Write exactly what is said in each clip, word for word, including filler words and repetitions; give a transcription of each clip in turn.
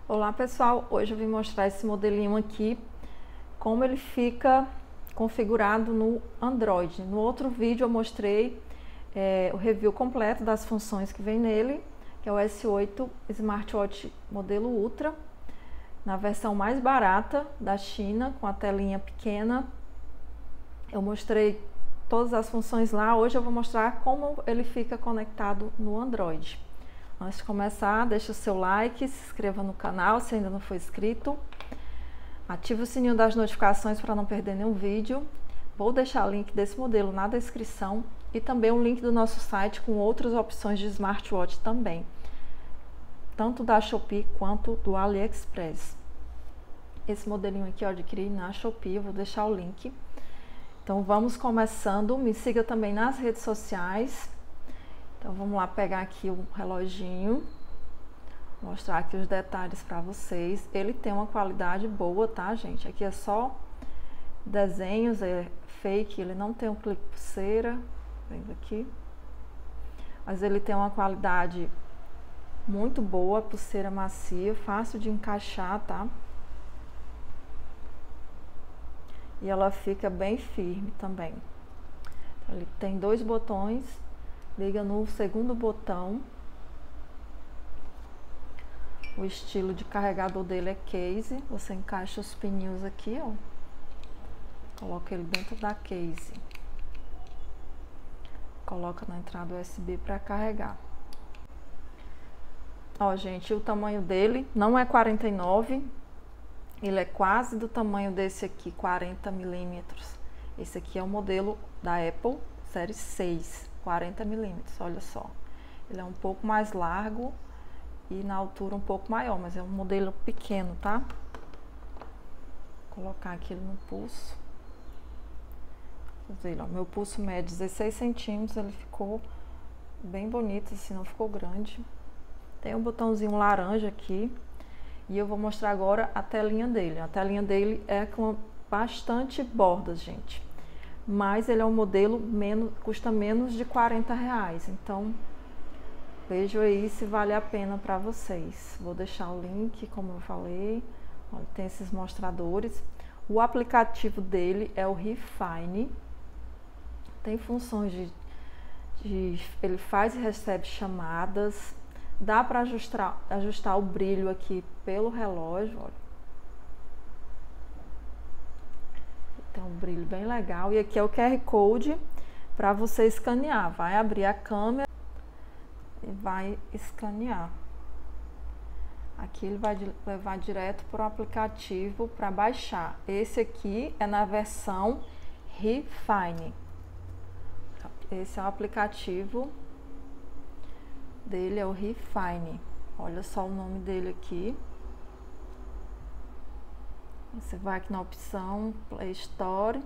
Olá pessoal, hoje eu vim mostrar esse modelinho aqui, como ele fica configurado no Android. No outro vídeo eu mostrei é, o review completo das funções que vem nele, que é o S oito Smartwatch modelo Ultra, na versão mais barata da China, com a telinha pequena. Eu mostrei todas as funções lá, hoje eu vou mostrar como ele fica conectado no Android. Antes de começar, deixa o seu like, se inscreva no canal se ainda não for inscrito. Ative o sininho das notificações para não perder nenhum vídeo. Vou deixar o link desse modelo na descrição e também o link do nosso site com outras opções de smartwatch também, tanto da Shopee quanto do AliExpress. Esse modelinho aqui eu adquiri na Shopee, eu vou deixar o link. Então vamos começando, me siga também nas redes sociais. Então vamos lá pegar aqui o reloginho, mostrar aqui os detalhes para vocês. Ele tem uma qualidade boa, tá, gente? Aqui é só desenhos, é fake, ele não tem um clipe pulseira, vendo aqui. Mas ele tem uma qualidade muito boa, pulseira macia, fácil de encaixar, tá? E ela fica bem firme também. Ele tem dois botões. Liga no segundo botão. O estilo de carregador dele é case. Você encaixa os pininhos aqui, ó. Coloca ele dentro da case. Coloca na entrada U S B para carregar. Ó, gente, o tamanho dele não é quarenta e nove. Ele é quase do tamanho desse aqui, quarenta milímetros. Esse aqui é o modelo da Apple, série seis. quarenta milímetros, olha só. Ele é um pouco mais largo e na altura um pouco maior, mas é um modelo pequeno, tá? Vou colocar aqui ele no pulso. Ó, meu pulso mede dezesseis centímetros, ele ficou bem bonito, assim, não ficou grande. Tem um botãozinho laranja aqui. E eu vou mostrar agora a telinha dele. A telinha dele é com bastante bordas, gente. Mas ele é um modelo, menos, custa menos de quarenta reais. Então, vejo aí se vale a pena para vocês. Vou deixar o link, como eu falei. Olha, tem esses mostradores. O aplicativo dele é o Refine. Tem funções de, de... Ele faz e recebe chamadas. Dá para ajustar, ajustar o brilho aqui pelo relógio, olha. Tem um brilho bem legal. E aqui é o Q R Code para você escanear. Vai abrir a câmera e vai escanear. Aqui ele vai levar direto para o aplicativo para baixar. Esse aqui é na versão Refine. Esse é o aplicativo dele, é o Refine. Olha só o nome dele aqui. Você vai aqui na opção Play Store.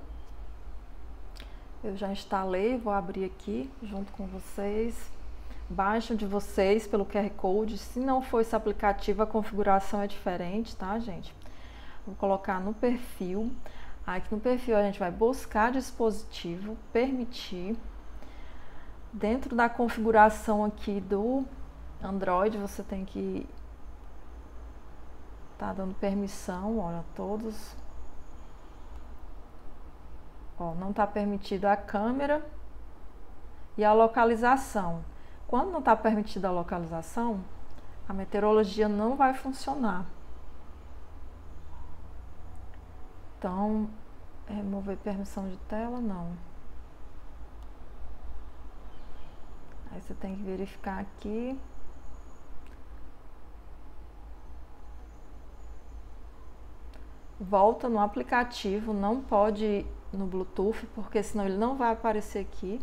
Eu já instalei, vou abrir aqui junto com vocês. Baixo de vocês pelo Q R Code. Se não for esse aplicativo, a configuração é diferente, tá, gente? Vou colocar no perfil. Aqui no perfil a gente vai buscar dispositivo, permitir. Dentro da configuração aqui do Android, você tem que tá dando permissão, olha, todos. Ó, não tá permitido a câmera e a localização. Quando não tá permitida a localização, a meteorologia não vai funcionar. Então, remover permissão de tela, não. Aí você tem que verificar aqui. Volta no aplicativo, não pode ir no Bluetooth, porque senão ele não vai aparecer aqui.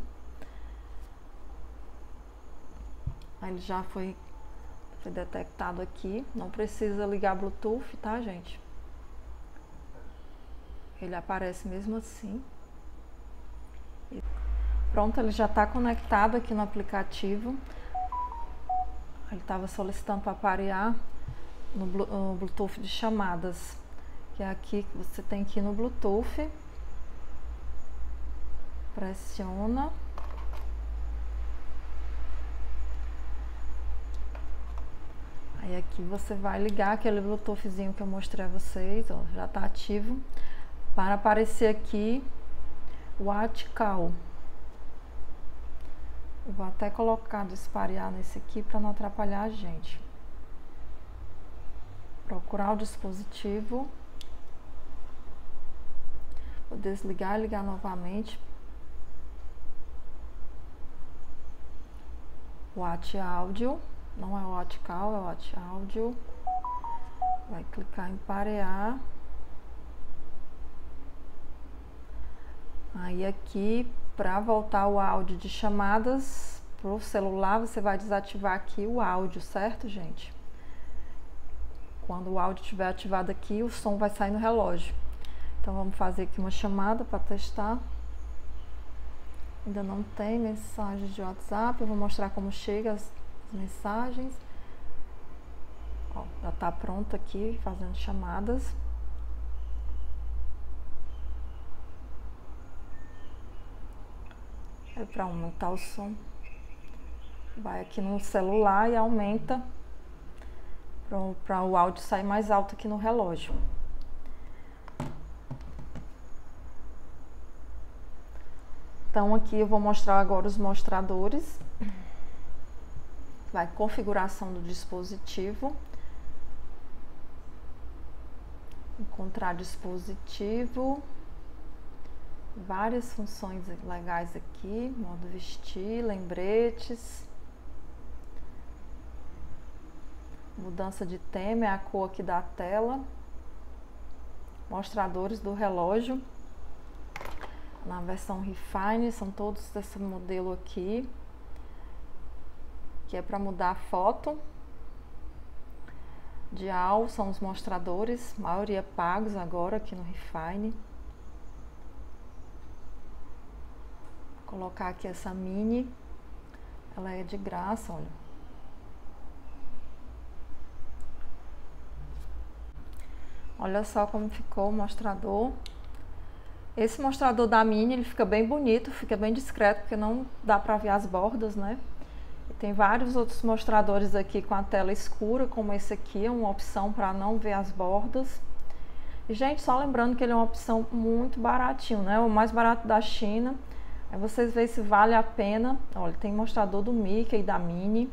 Aí ele já foi, foi detectado aqui. Não precisa ligar Bluetooth, tá, gente? Ele aparece mesmo assim. Pronto, ele já está conectado aqui no aplicativo. Ele estava solicitando para parear no Bluetooth de chamadas. Que é aqui que você tem que ir no Bluetooth. Pressiona. Aí aqui você vai ligar aquele Bluetoothzinho que eu mostrei a vocês, ó, já tá ativo, para aparecer aqui o ATCAL. Eu vou até colocar, disparear nesse aqui para não atrapalhar a gente. Procurar o dispositivo. Vou desligar e ligar novamente. O At Áudio, não é o ATCAL, é o At Áudio. Vai clicar em parear. Aí aqui, para voltar o áudio de chamadas para o celular, você vai desativar aqui o áudio, certo, gente? Quando o áudio estiver ativado aqui, o som vai sair no relógio. Então vamos fazer aqui uma chamada para testar. Ainda não tem mensagens de WhatsApp, eu vou mostrar como chega as, as mensagens. Ó, já está pronto aqui, fazendo chamadas. Aí para aumentar o som, vai aqui no celular e aumenta para o áudio sair mais alto aqui no relógio. Então aqui eu vou mostrar agora os mostradores. Vai configuração do dispositivo. Encontrar dispositivo. Várias funções legais aqui, modo vestir, lembretes, mudança de tema, é a cor aqui da tela, mostradores do relógio, na versão Refine, são todos desse modelo aqui, que é para mudar a foto. Dial são os mostradores, maioria pagos agora aqui no Refine. Colocar aqui essa mini, ela é de graça, olha. Olha só como ficou o mostrador. Esse mostrador da mini, ele fica bem bonito, fica bem discreto, porque não dá para ver as bordas, né? E tem vários outros mostradores aqui com a tela escura, como esse aqui, é uma opção para não ver as bordas. E, gente, só lembrando que ele é uma opção muito baratinho, né? O mais barato da China. Aí vocês veem se vale a pena. Olha, tem mostrador do Mickey e da Minnie.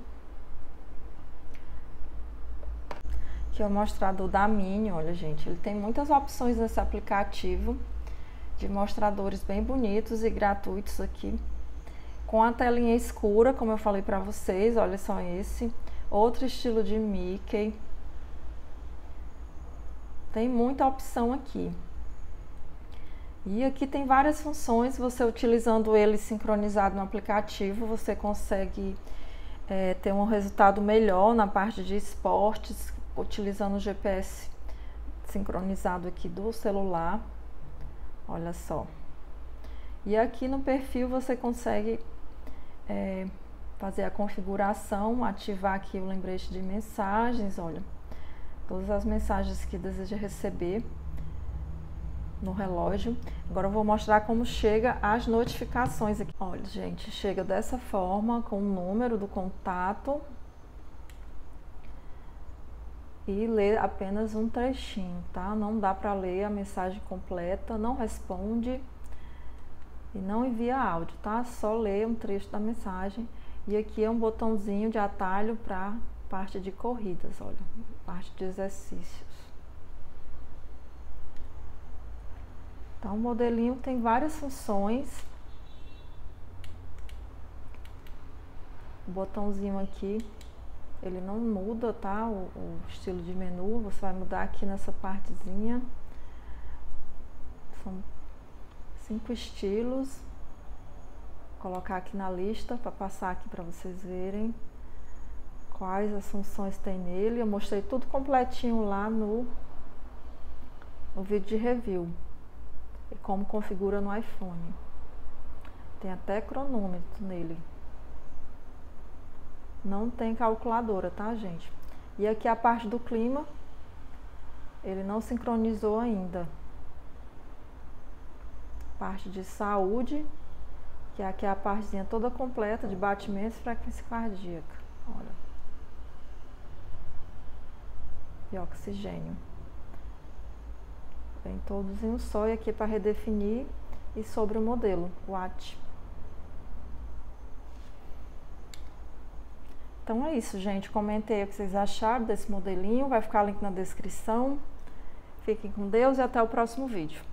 Aqui é o mostrador da Minnie, olha, gente. Ele tem muitas opções nesse aplicativo de mostradores bem bonitos e gratuitos aqui. Com a telinha escura, como eu falei pra vocês, olha só esse. Outro estilo de Mickey. Tem muita opção aqui. E aqui tem várias funções, você utilizando ele sincronizado no aplicativo, você consegue é, ter um resultado melhor na parte de esportes, utilizando o G P S sincronizado aqui do celular. Olha só. E aqui no perfil você consegue é, fazer a configuração, ativar aqui o lembrete de mensagens, olha, todas as mensagens que deseja receber no relógio. Agora eu vou mostrar como chega as notificações aqui. Olha, gente, chega dessa forma, com o número do contato e lê apenas um trechinho, tá? Não dá para ler a mensagem completa, não responde e não envia áudio, tá? Só lê um trecho da mensagem. E aqui é um botãozinho de atalho para parte de corridas, olha, parte de exercícios. Então, o modelinho tem várias funções. O botãozinho aqui, ele não muda, tá? O, o estilo de menu, você vai mudar aqui nessa partezinha. São cinco estilos. Vou colocar aqui na lista para passar aqui para vocês verem quais as funções tem nele. Eu mostrei tudo completinho lá no, no vídeo de review. E como configura no iPhone. Tem até cronômetro nele. Não tem calculadora, tá, gente? E aqui a parte do clima, ele não sincronizou ainda. Parte de saúde, que aqui é a partezinha toda completa de batimentos e frequência cardíaca. Olha. e oxigênio. Vem todos em um só, e aqui para redefinir. E sobre o modelo, o A T. Então é isso, gente. Comentem aí o que vocês acharam desse modelinho. Vai ficar o link na descrição. Fiquem com Deus e até o próximo vídeo.